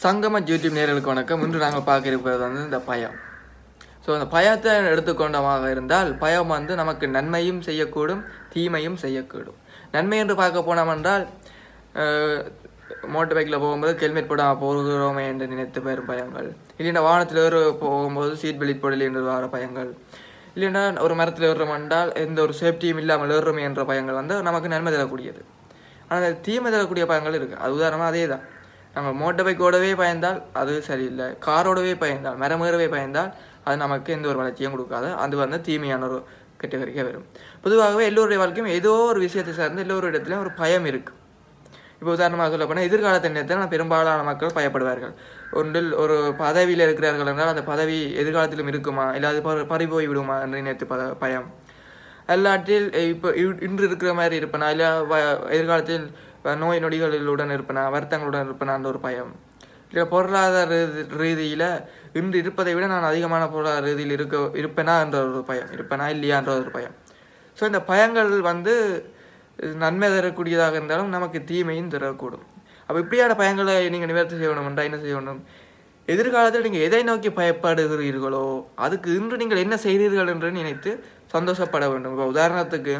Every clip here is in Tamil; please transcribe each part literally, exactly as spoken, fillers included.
சங்கம யூடியூப் நேயர்களுக்கு வணக்கம். இன்று நாங்கள் பார்க்க இருப்பது வந்து இந்த பயம். ஸோ அந்த பயத்தை எடுத்துக்கொண்டமாக இருந்தால் பயம் வந்து நமக்கு நன்மையும் செய்யக்கூடும், தீமையும் செய்யக்கூடும். நன்மை என்று பார்க்க போனோம் என்றால் மோட்டர் பைக்கில் போகும்போது ஹெல்மெட் போடாமல் போகிறோமே என்று நினைத்து பெறும் பயங்கள், இல்லைன்னா வாகனத்தில் ஏற போகும்போது சீட் பெல்ட் போடலை என்று வர பயங்கள், இல்லைன்னா ஒரு மரத்தில் ஏறுறோம் என்றால் எந்த ஒரு சேஃப்டியும் இல்லாமல் ஏறுறோமே என்ற பயங்கள் வந்து நமக்கு நன்மை தரக்கூடியது. ஆனால் தீமை தரக்கூடிய பயங்கள் இருக்குது. அது உதாரணமாக அதே தான். நம்ம மோட்டர் பைக்கோடவே பயந்தால் அது சரியில்லை, காரோடவே பயந்தால், மரமேறவே பயந்தால் அது நமக்கு எந்த ஒரு வளர்ச்சியும் கொடுக்காது. அது வந்து தீமையான ஒரு கேட்டகரிக்காக வரும். பொதுவாகவே எல்லோருடைய வாழ்க்கையும் ஏதோ ஒரு விஷயத்தை சார்ந்து எல்லோரு இடத்துலையும் ஒரு பயம் இருக்குது. இப்போ உதாரணமாக சொல்ல போனால் எதிர்காலத்தை நேரத்தில் பெரும்பாலான மக்கள் பயப்படுவார்கள். ஒன்றில் ஒரு பதவியில் இருக்கிறார்கள் என்றால் அந்த பதவி எதிர்காலத்திலும் இருக்குமா, இல்லாது பறி போய் விடுமா என்று நினைத்து ப பயம் எல்லாற்றில் இப்போ இன்று இருக்கிற மாதிரி இருப்பேனா, இல்லை எதிர்காலத்தில் நோய் நொடிகளுடன் இருப்பேனா, வருத்தங்களுடன் இருப்பேனான்ற ஒரு பயம், இல்லை பொருளாதார ரீதியில் இன்று இருப்பதை விட நான் அதிகமான பொருளாதார ரீதியில் இருக்க இருப்பேனா என்ற ஒரு பயம், இருப்பேனா இல்லையான்ற ஒரு பயம். ஸோ இந்த பயங்கள் வந்து நன்மை தரக்கூடியதாக இருந்தாலும் நமக்கு தீமையும் தரக்கூடும். அப்போ இப்படியான பயங்களை நீங்கள் நிவர்த்தி செய்யணும் என்றால் என்ன செய்யணும்? எதிர்காலத்தில் நீங்கள் எதை நோக்கி பயப்படுகிறீர்களோ அதுக்கு இன்று நீங்கள் என்ன செய்கிறீர்கள் என்று நினைத்து சந்தோஷப்பட வேண்டும். இப்போ உதாரணத்துக்கு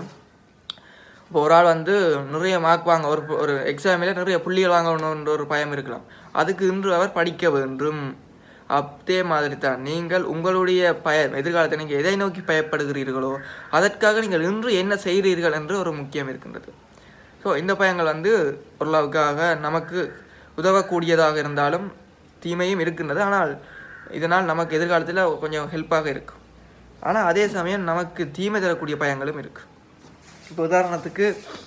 இப்போ ஒரு ஆள் வந்து நிறைய மார்க் வாங்க, ஒரு ஒரு எக்ஸாமில் நிறைய புள்ளிகள் வாங்கணுன்ற ஒரு பயம் இருக்கலாம். அதுக்கு இன்று அவர் படிக்க வேண்டும். அதே மாதிரி தான் நீங்கள் உங்களுடைய பய எதிர்காலத்தை நீங்கள் எதை நோக்கி பயப்படுகிறீர்களோ அதற்காக நீங்கள் இன்று என்ன செய்கிறீர்கள் என்று ஒரு முக்கியம் இருக்கின்றது. ஸோ இந்த பயங்கள் வந்து பொருளாவுக்காக நமக்கு உதவக்கூடியதாக இருந்தாலும் தீமையும் இருக்கின்றது. ஆனால் இதனால் நமக்கு எதிர்காலத்தில் கொஞ்சம் ஹெல்ப்பாக இருக்கும். ஆனால் அதே சமயம் நமக்கு தீமை தரக்கூடிய பயங்களும் இருக்குது. இப்போ உதாரணத்துக்கு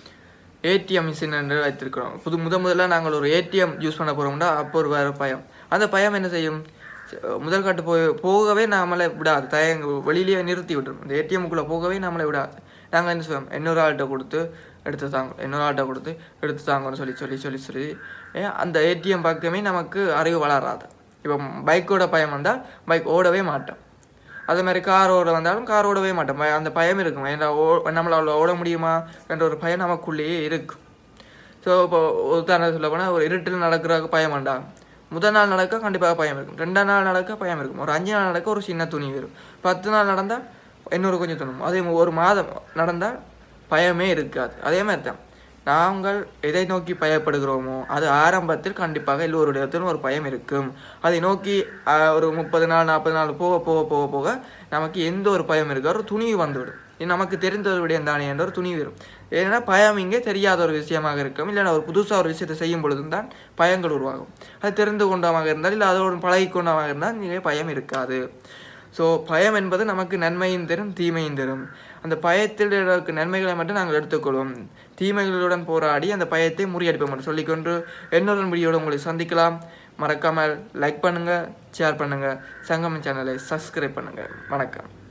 ஏடிஎம் மிஷின் என்று வைத்திருக்கிறோம். புது முத முதல்ல நாங்கள் ஒரு ஏடிஎம் யூஸ் பண்ண போகிறோம்னா அப்போ ஒரு வேறு பயம். அந்த பயம் என்ன செய்யும்? முதல் காட்டு போய் போகவே நம்மளை விடாது, தயங்க வெளியிலேயே நிறுத்தி விட்டுரும். இந்த ஏடிஎம்குள்ளே போகவே நம்மளை விடாது. நாங்கள் என்ன செய்வோம்? இன்னொரு ஆள்கிட்ட கொடுத்து எடுத்து தாங்க, இன்னொரு ஆள்கிட்ட கொடுத்து எடுத்து தாங்கன்னு சொல்லி சொல்லி சொல்லி சொல்லி அந்த ஏடிஎம் பக்கமே நமக்கு அறிவு வளராது. இப்போ பைக்கோட பயம் வந்தால் பைக் ஓடவே மாட்டோம். அதே மாதிரி காரோட வந்தாலும் கார் ஓடவே மாட்டோம். அந்த பயம் இருக்கும். ஏன்னா ஓ நம்மளால் ஓட முடியுமா என்ற ஒரு பயம் நமக்குள்ளேயே இருக்கும். ஸோ இப்போ உதாரணம் சொல்ல போனால் ஒரு இருட்டில் நடக்கிறதுக்கு பயம் வேண்டாம். முதல் நாள் நடக்க கண்டிப்பாக பயம் இருக்கும், ரெண்டாம் நாள் நடக்க பயம் இருக்கும், ஒரு அஞ்சு நாள் நடக்க ஒரு சின்ன துணி வரும், பத்து நாள் நடந்தால் இன்னொரு கொஞ்சம் துணும், அதே ஒரு மாதம் நடந்தால் பயமே இருக்காது. அதே மாதிரி தான் நாங்கள் எதை நோக்கி பயப்படுகிறோமோ அது ஆரம்பத்தில் கண்டிப்பாக எல்லோருடையத்திலும் ஒரு பயம் இருக்கும். அதை நோக்கி ஒரு முப்பது நாள் நாற்பது நாள் போக போக போக போக நமக்கு எந்த ஒரு பயம் இருக்கோ ஒரு துணிவு வந்துவிடும். இது நமக்கு தெரிந்த விடயம் தானே என்ற ஒரு துணிவு வரும். ஏன்னா பயம் இங்கே தெரியாத ஒரு விஷயமாக இருக்கும், இல்லைன்னா ஒரு புதுசாக ஒரு விஷயத்தை செய்யும் பொழுதும் தான் பயங்கள் உருவாகும். அது தெரிந்து கொண்டமாக இருந்தால் இல்லை அதோடு பழகி கொண்டமாக இருந்தால் நீங்கள் பயம் இருக்காது. ஸோ பயம் என்பது நமக்கு நன்மையும் தரும், தீமையும் தரும். அந்த பயத்தில் நன்மைகளை மட்டும் நாங்கள் எடுத்துக்கொள்வோம், தீமைகளுடன் போராடி அந்த பயத்தை முறியடிப்போம் என்று சொல்லிக்கொண்டு இன்னொரு வீடியோடு உங்களை சந்திக்கலாம். மறக்காமல் லைக் பண்ணுங்கள், ஷேர் பண்ணுங்கள், சங்கமம் சேனலை சப்ஸ்கிரைப் பண்ணுங்கள். வணக்கம்.